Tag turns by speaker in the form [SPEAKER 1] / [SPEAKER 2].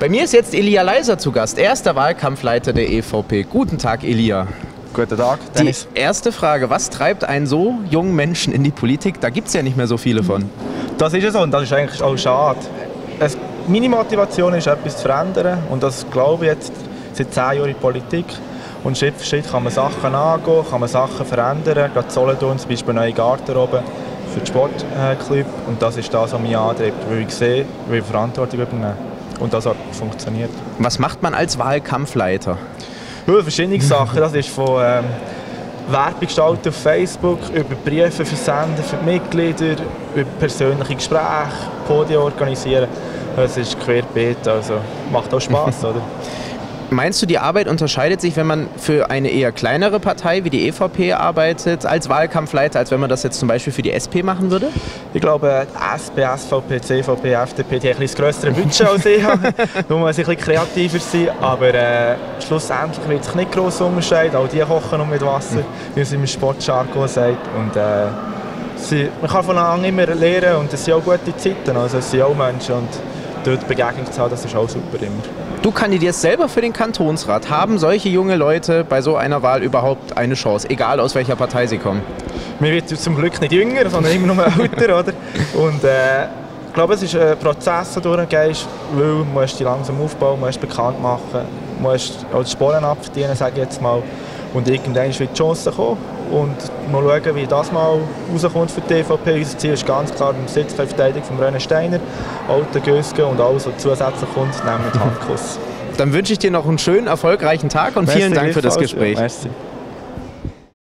[SPEAKER 1] Bei mir ist jetzt Elia Leiser zu Gast, erster Wahlkampfleiter der EVP. Guten Tag, Elia.
[SPEAKER 2] Guten Tag, Dennis.
[SPEAKER 1] Die erste Frage, was treibt einen so jungen Menschen in die Politik? Da gibt es ja nicht mehr so viele von.
[SPEAKER 2] Das ist ja so und das ist eigentlich auch schade. Meine Motivation ist, etwas zu verändern und das glaube ich jetzt seit 10 Jahren in Politik. Und Schritt für Schritt kann man Sachen angehen, kann man Sachen verändern. Gerade Solothurn zum Beispiel eine neue Garderobe für den Sportclub. Und das ist das, was mich antreibt, weil ich sehe, wie ich Verantwortung übernehmen. Und das hat funktioniert.
[SPEAKER 1] Was macht man als Wahlkampfleiter?
[SPEAKER 2] Ja, verschiedene Sachen. Das ist von Werbung gestalten auf Facebook, über Briefe versenden für die Mitglieder, über persönliche Gespräche, Podien organisieren. Das ist querbeet, also macht auch Spass, oder?
[SPEAKER 1] Meinst du, die Arbeit unterscheidet sich, wenn man für eine eher kleinere Partei wie die EVP arbeitet, als Wahlkampfleiter, als wenn man das jetzt zum Beispiel für die SP machen würde?
[SPEAKER 2] Ich glaube, die SP, SVP, CVP, FDP, die haben ein bisschen grössere Budget als ich. Da muss ich ein bisschen kreativer sein, aber schlussendlich wird sich nicht gross unterscheiden. Auch die kochen nur mit Wasser, wie es im Sportjargon sagt. Und, man kann voneinander immer lernen und es sind auch gute Zeiten, also es sind auch Menschen. Und dort Begegnung zu haben, das ist auch super immer.
[SPEAKER 1] Du kandidierst selber für den Kantonsrat. Haben solche junge Leute bei so einer Wahl überhaupt eine Chance, egal aus welcher Partei sie kommen?
[SPEAKER 2] Man wird zum Glück nicht jünger, sondern immer nur älter. Oder? Und ich glaube, es ist ein Prozess, den du durchgehst, weil du musst dich langsam aufbauen, musst bekannt machen, musst auch die Sporen abverdienen, sage ich jetzt mal. Und irgendwann wird die Chance kommen. Und mal schauen, wie das mal rauskommt für die EVP. Unser Ziel ist ganz klar die Sitzverteidigung von René Steiner, Alten Gösgen und alles, was zusätzlich kommt, nehmen mit Handkuss.
[SPEAKER 1] Dann wünsche ich dir noch einen schönen, erfolgreichen Tag und vielen Dank für das Gespräch.
[SPEAKER 2] Ja, merci.